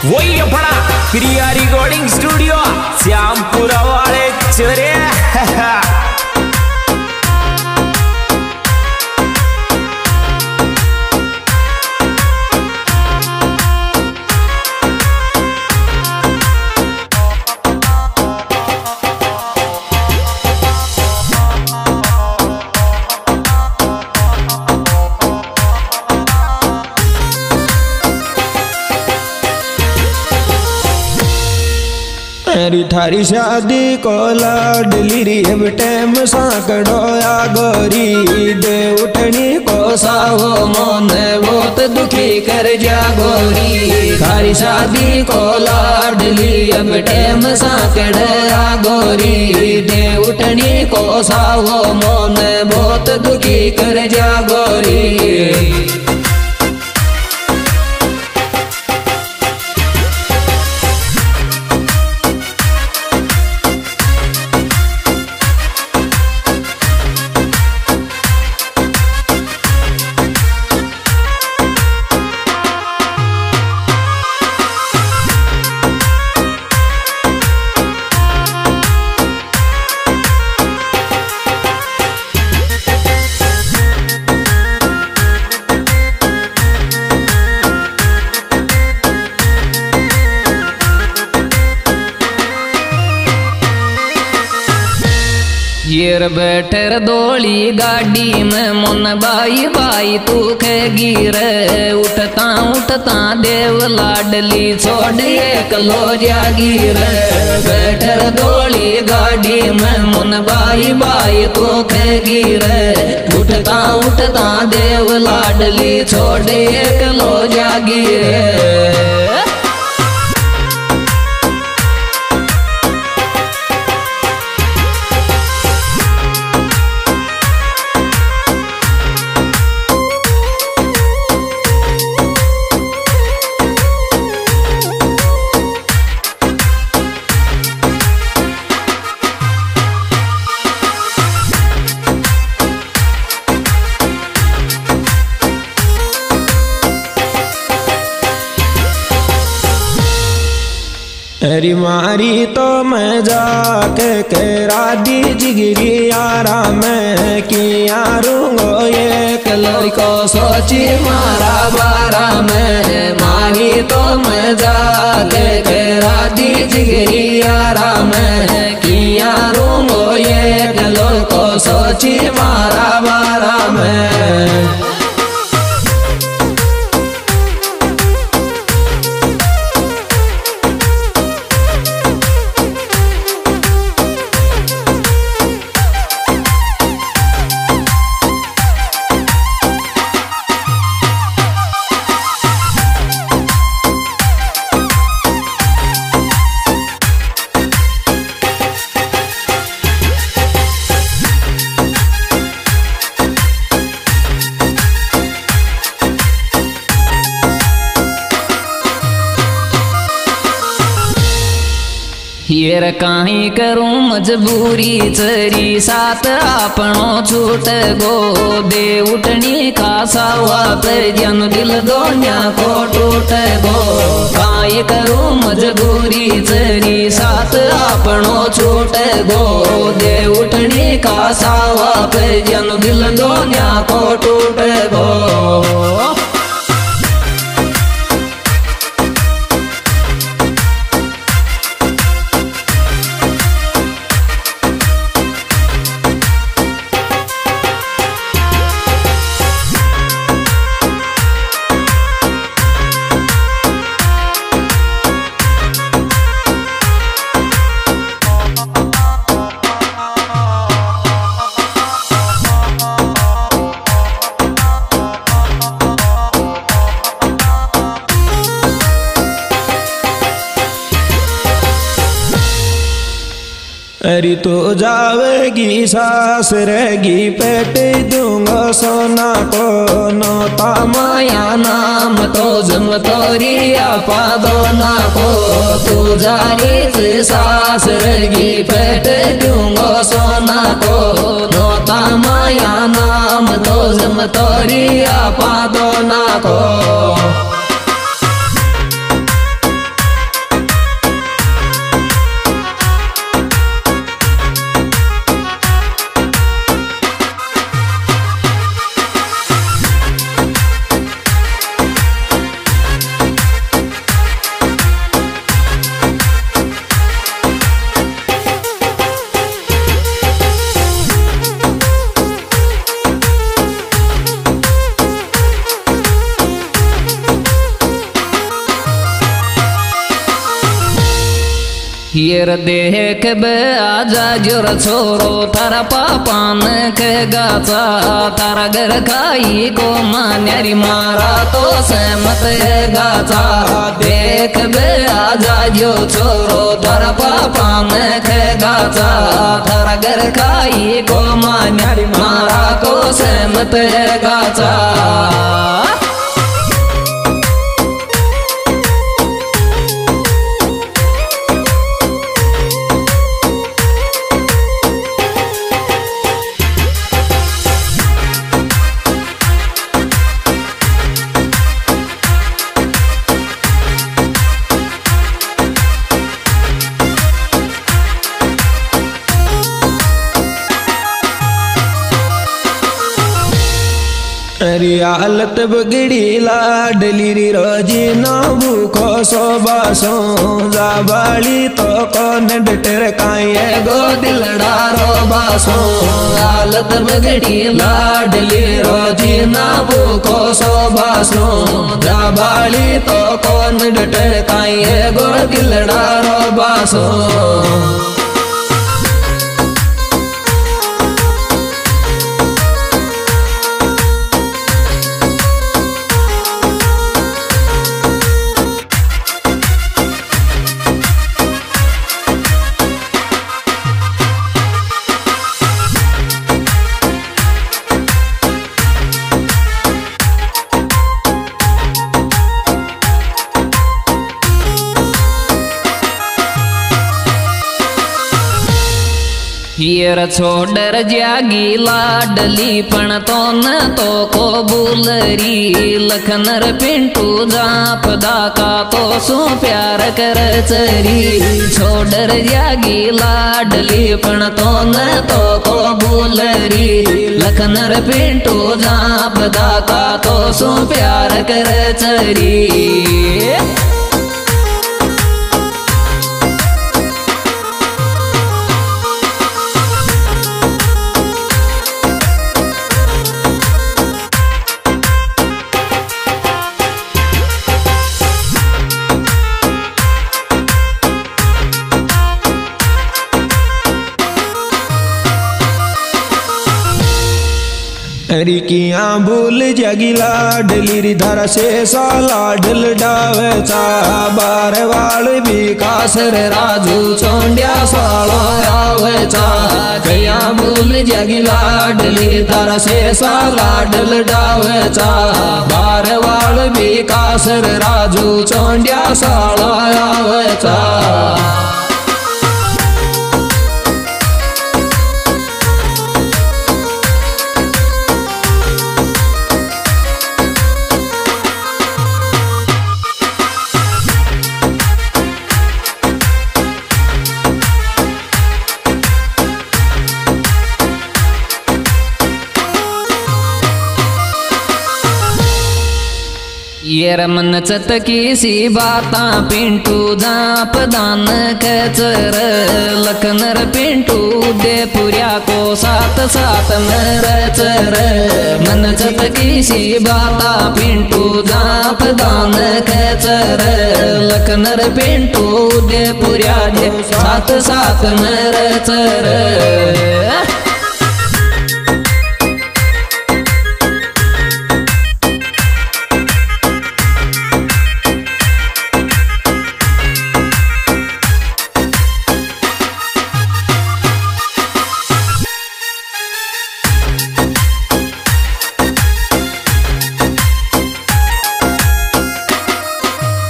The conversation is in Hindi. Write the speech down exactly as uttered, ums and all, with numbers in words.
वही अपना प्रिया रिकॉर्डिंग स्टूडियो श्यामपुरा वाले चोरे। मेरी थारी शादी को लाडली री अब टाइम साकड़ोया गोरी दे उठनी को सावो मन बहुत दुखी कर जा गोरी। थारी शादी को लाडली अब टाइम साकड़ोया गोरी दे उठनी को सावो मन बहुत दुखी कर जा गोरी। येर बैठर दोली गाड़ी में मन बाई बाई तू खे गिर उठता उठता देव लाडली छोड़ एक लो जागीर। बैठर दोली गाड़ी में मन बाई बाई तू खे गिर उठता उठता देव लाडली छोड़ एक लो जागीर। अरे मारी तो मैं जाके करा दी जिगरी यारा मैं किया रूंगो ये कलर को सोची मारा बारा में। मारी तो मैं जाके करा दी जिगरी यारा मैं किया रूंगो ये कलर को सोची मारा बारा में। येर काहीं करूं मजबूरी चरी साथ आपनो छूट गो दे उठनी खासावा पर जन दिल दोन्या को टूट गो। काहीं करूं मजबूरी चरी साथ आपनो छूट गो दे उठनी खासावा पर जन दिल दोन्या को टूट गो। अरे तो जावेगी सास रहेगी पेट दूंगा सोना को नौता माया नाम तो जम तोरी आपा दोना को तू जारी सास रहेगी पेट दूंगा सोना को नौता माया नाम तो जम तोरी आपा दोना को। हियर देख बे आजा जोर छोरो थारा पापान के गाचा तारा घर खाई को मान्यारी मारा तो सहमत है गाचा देख बे आजा जो छोरो थारा पापान के गाचा तारा घर खाई को मान्यारी मारा तो सहमत है गाचा। अरे हालत बगड़ी लाडली री रोजी ना भूखो सो बासो जाबाली तो कौन डटर काये गो दिलड़ा रो बासो हालत बगड़ी लाडली रोजी ना भूखो सो बासो जाबाली तो कौन डटर काये गो दिलड़ा रो बासो। हियर छोडर जागी लाडली पण तो न तो को बुलरी लखनर पिंटू जाप दाका तो सो प्यार कर चरी छोडर जागी लाडली पण तो न तो को बुलरी लखनर पिंटू जाप दाका तो सो प्यार कर चरी। हरी किया भूल जगी लाडली री धरा से सा लाडल डावे चा बार वाल विकास रे राजू चोंडिया सालो आवे चा किया भूल जगी लाडली धरा से सा लाडल डावे चा बार वाल विकास रे राजू चोंडिया सालो आवे चा। ये रमन चतकी सी बाता पिंटू जाप दान कचर लखनर पिंटू दे पुरिया को साथ साथ मर चर मन चतकी सी बाता पिंटू जाप दान कचर लखनर पिंटू दे पुरिया दे साथ साथ मर चर।